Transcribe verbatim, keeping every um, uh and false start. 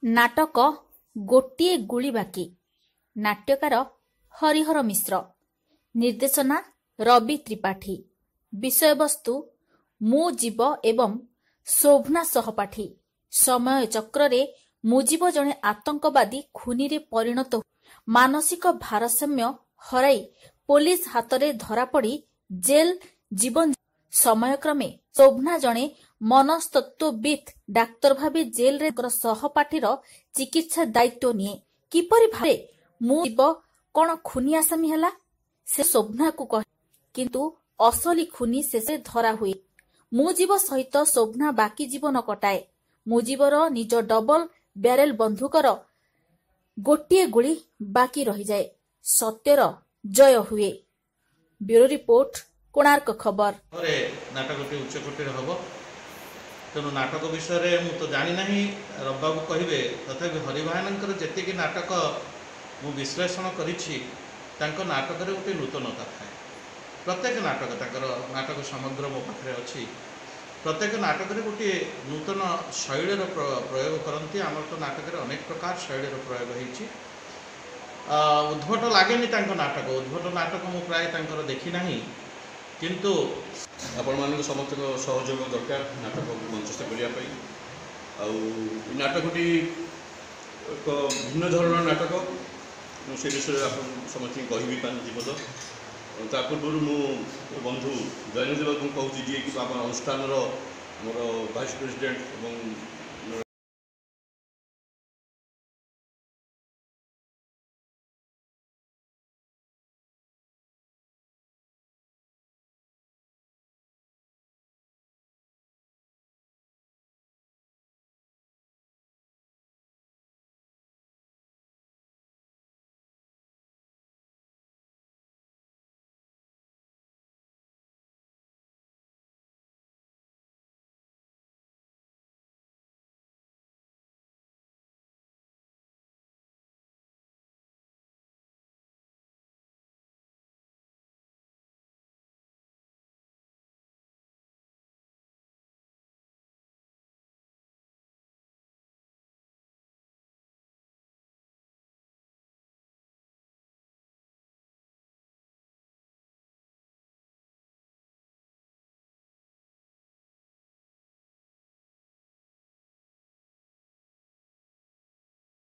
नाटक गोटिए गुली बाकी। नाट्यकार हरिहर मिश्र। निर्देशना रवि त्रिपाठी। विषयवस्तु मुजीब एवं शोभना सहपाठी। समय चक्रे मुजीब जड़े आतंकवादी खुनी रे परिणत मानसिक भारसाम्य हराई पुलिस हाथ में धरा पड़ी जेल जीवन। समयक्रमे शोभना जड़े मनस्तत्वविद डाक्तर भावे जेल रे सहपाठीर चिकित्सा दायित्व निए। किपरि भावे मुजीब कौन खुनी आसामी हैला से शोभना को कहे, किंतु असली खुनी शेषे धरा हुए। मुजीब सहित शोभना बाकी जीवन कटाए। मुजीबर निज डबल ब्यारेल बंधुकर गोटिए गुली बाकी रही जाए। सत्यर जय हुए। ब्यूरो रिपोर्ट कोणार्क खबर। नाटक उच्चकोटी हम तेणु नाटक विषय मु तो जानी ना रबाबू कहे तथापि हरिभानकर जी नाटक मु विश्लेषण करी नाटक गोटे नूतनता थाए। प्रत्येक नाटक ताकर नाटक समग्र मो पाखे अच्छी। प्रत्येक नाटक गोटे नूतन शैलीर प्रयोग करती। आमर तो नाटक अनेक प्रकार शैलीर प्रयोग होती। उद्भट लगे नाटक उद्भट नाटक मु प्राय देखी ना, किंतु आपण मान समस्त सहयोग दरकार नाटक मंचस्थ करने। नाटकटी एक भिन्न धरण नाटक से विषय आप समस्त कहि जीवद। ता पूर्व मु बंधु जयनदेव बाबू कहूँ जी कि आप अनुष्ठान मोर भाइस प्रेसिडेंट और